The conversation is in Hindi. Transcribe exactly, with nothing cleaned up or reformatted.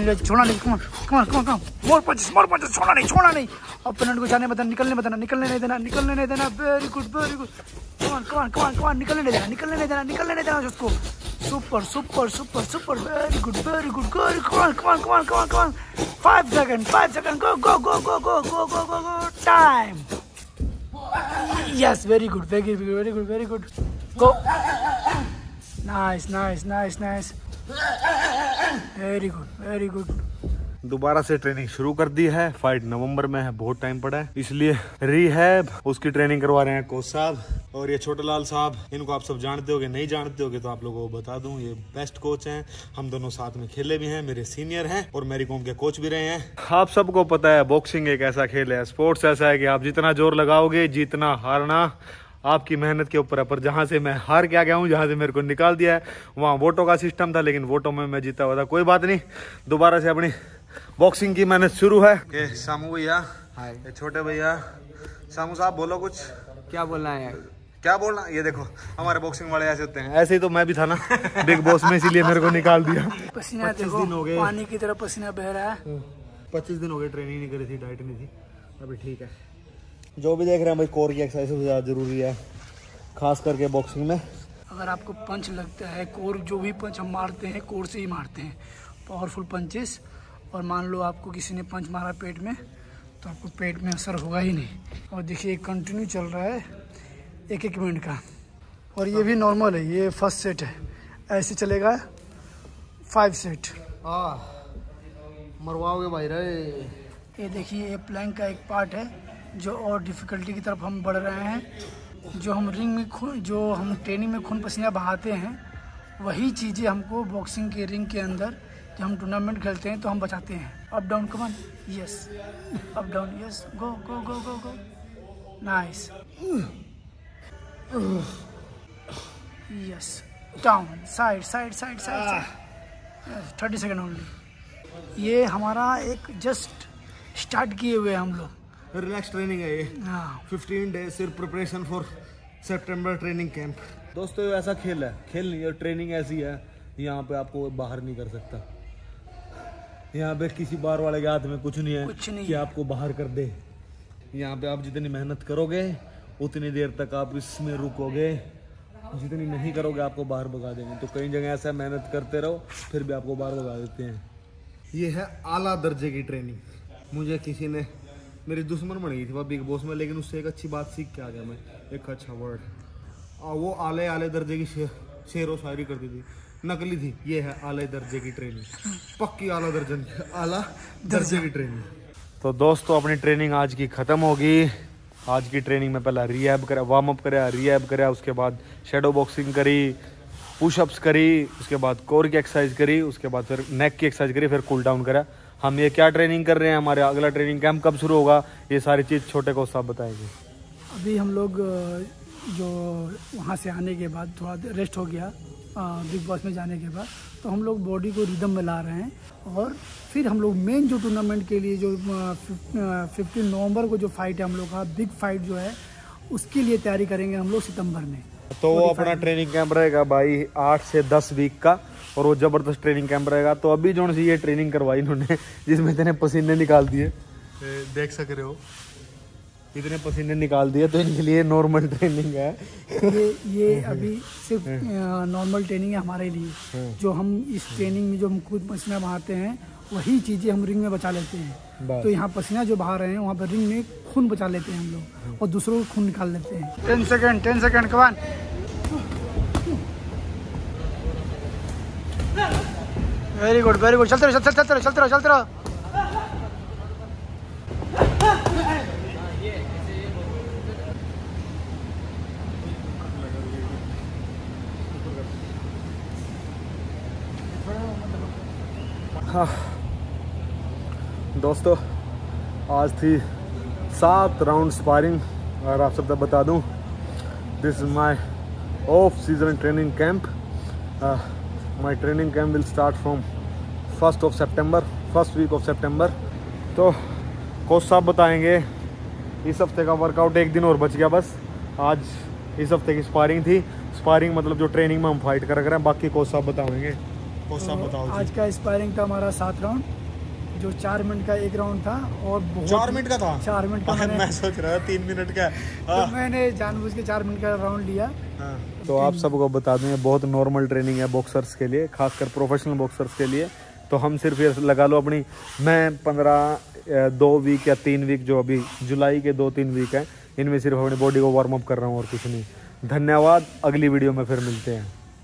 नहीं ले, छोड़ना नहीं, कम कम कम कम, मोर पंच मोर पंच, छोड़ना नहीं छोड़ना नहीं, ओपोनेंट को जाने मत देना, निकलने मत देना, निकलने नहीं देना, निकलने नहीं देना, very good very good, come on come on come on come on, निकलने नहीं देना, निकलने नहीं देना, निकलने नहीं देना उसको, super super super super, very good very good, come on come on come on come on come on, five second five second, go go go go go go go go go, time, yes very good very good very good very good, go, nice nice nice nice, very good very good. दोबारा से ट्रेनिंग शुरू कर दी है, फाइट नवंबर में है, बहुत टाइम पड़ा है, इसलिए रिहैब उसकी ट्रेनिंग करवा रहे हैं कोच साहब और ये छोटे लाल साहब। इनको आप सब जानते होगे, नहीं जानते होगे तो आप लोगों को बता दूं, ये बेस्ट कोच हैं, हम दोनों साथ में खेले भी हैं, मेरे सीनियर हैं और मैरी कॉम के कोच भी रहे हैं। आप सबको पता है बॉक्सिंग एक ऐसा खेल है, स्पोर्ट्स ऐसा है कि आप जितना जोर लगाओगे, जीतना हारना आपकी मेहनत के ऊपर है। पर जहाँ से मैं हार के आ गया हूँ, जहाँ से मेरे को निकाल दिया है, वहाँ वोटों का सिस्टम था, लेकिन वोटों में मैं जीता हुआ था। कोई बात नहीं, दोबारा से अपनी बॉक्सिंग की मेहनत शुरू है। के सामू भैया, ये छोटे भैया, सामू साहब बोलो कुछ। क्या बोलना है, क्या बोलना, ये देखो हमारे बॉक्सिंग वाले ऐसे होते हैं, ऐसे ही तो मैं भी था ना बिग बॉस में, इसीलिए मेरे को निकाल दिया। पसीना पच्चीस दिन हो गए, पानी की तरह पसीना बह रहा है। पच्चीस दिन हो गए, ट्रेनिंग नहीं करी थी, डाइट नहीं थी, अभी ठीक है। जो भी देख रहे हैं भाई, कोर की एक्सरसाइज सबसे ज़्यादा जरूरी है, खास करके बॉक्सिंग में। अगर आपको पंच लगता है, कोर जो भी पंच हम मारते हैं कोर से ही मारते हैं, पावरफुल पंचेस, और मान लो आपको किसी ने पंच मारा पेट में तो आपको पेट में असर होगा ही नहीं। और देखिए कंटिन्यू चल रहा है एक एक मिनट का, और ये भी नॉर्मल है, ये फर्स्ट सेट है, ऐसे चलेगा फाइव सेट। हाँ मरवाओगे भाई रे। ये देखिए ये प्लैंक का एक पार्ट है जो और डिफ़िकल्टी की तरफ हम बढ़ रहे हैं। जो हम रिंग में खून, जो हम ट्रेनिंग में खून पसीना बहाते हैं, वही चीज़ें हमको बॉक्सिंग के रिंग के अंदर जब हम टूर्नामेंट खेलते हैं तो हम बचाते हैं। Up down come on, yes up down, yes go go go go go, nice, yes down, side side side side, thirty second only. ये हमारा एक जस्ट स्टार्ट किए हुए हम लोग, रिलैक्स ट्रेनिंग है ये। हाँ, फिफ्टीन डेज सिर्फ preparation for September training camp. दोस्तों ये ऐसा खेल है, खेल नहीं है, ट्रेनिंग ऐसी है, यहाँ पे आपको बाहर नहीं कर सकता। यहाँ पे किसी बाहर वाले के हाथ में कुछ नहीं है कुछ नहीं कि है। आपको बाहर कर दे। यहाँ पे आप जितनी मेहनत करोगे उतनी देर तक आप इसमें रुकोगे, जितनी नहीं करोगे आपको बाहर भगा देंगे। तो कई जगह ऐसा मेहनत करते रहो फिर भी आपको बाहर भगा देते हैं। ये है आला दर्जे की ट्रेनिंग। मुझे किसी ने, मेरी दुश्मन बन गई थी वह बिग बॉस में, लेकिन उससे एक अच्छी बात सीख के आ गया मैं, एक अच्छा वर्ड। वो आले आले दर्जे की शेर शेर शायरी करती थी, नकली थी। ये है आले दर्जे की ट्रेनिंग, पक्की आला दर्जन आला दर्जे की ट्रेनिंग। तो दोस्तों अपनी ट्रेनिंग आज की ख़त्म होगी। आज की ट्रेनिंग में पहला रीहैब करा, वार्म अप करा, रीहैब करा, उसके बाद शेडो बॉक्सिंग करी, पुशअप्स करी, उसके बाद कोर की एक्सरसाइज करी, उसके बाद फिर नेक की एक्सरसाइज करी, फिर कूल डाउन करा। हम ये क्या ट्रेनिंग कर रहे हैं, हमारे अगला ट्रेनिंग कैंप कब शुरू होगा, ये सारी चीज़ छोटे को सब बताएंगे। अभी हम लोग जो वहाँ से आने के बाद थोड़ा रेस्ट हो गया बिग बॉस में जाने के बाद, तो हम लोग बॉडी को रिदम में ला रहे हैं, और फिर हम लोग मेन जो टूर्नामेंट के लिए जो फिफ्टीन नवंबर को जो फाइट है हम लोग का, बिग फाइट जो है, उसके लिए तैयारी करेंगे हम लोग सितंबर में। तो वो अपना ट्रेनिंग कैंप रहेगा भाई आठ से दस वीक का, और वो जबरदस्त ट्रेनिंग कैंप रहेगा। तो अभी जो सी ये ट्रेनिंग करवाई इन्होंने, जिसमें इतने पसीने निकाल दिए, देख सक रहे हो, इतने पसीने निकाल दिए, तो इनके लिए नॉर्मल ट्रेनिंग है। ये ये अभी सिर्फ नॉर्मल ट्रेनिंग है हमारे लिए। जो हम इस ट्रेनिंग में जो हम खुद पसीना बहाते हैं, वही चीज़ें हम रिंग में बचा लेते हैं। तो यहाँ पसीना जो बहा रहे हैं, वहाँ पर रिंग में खून बचा लेते हैं हम लोग, और दूसरों को खून निकाल लेते हैं। Ten second ten second come on, very good very good, चलते रहो चलते रहो चलते रहो चलते रहो। हाँ दोस्तों, आज थी सात राउंड स्पारिंग, और आप सब तक बता दूं, this is my off season training camp. My training camp will start from first of September, first week of September. तो कोच साहब बताएंगे। इस हफ्ते का वर्कआउट एक दिन और बच गया बस। आज इस हफ्ते की स्पारिंग थी। स्पारिंग मतलब जो ट्रेनिंग में हम फाइट कर रहे हैं, बाकी कोच साहब बताएंगे। कोसा बताओ जी। आज का स्पायरिंग था हमारा सात राउंड, जो चार मिनट का एक राउंड था और बहुत चार मिनट का था। चार मिनट का मैंने मैं सोच रहा था तीन मिनट का। तो मैंने जानबूझ के चार मिनट का राउंड लिया। हाँ। तो आप सबको बता दें, बहुत नॉर्मल ट्रेनिंग है बॉक्सर्स के लिए, खासकर प्रोफेशनल बॉक्सर्स के लिए। तो हम सिर्फ ये लगा लो अपनी, मैं पंद्रह दो वीक या तीन वीक जो अभी जुलाई के दो तीन वीक हैं, इनमें सिर्फ अपनी बॉडी को वार्म अप कर रहा हूँ और कुछ नहीं। धन्यवाद, अगली वीडियो में फिर मिलते हैं।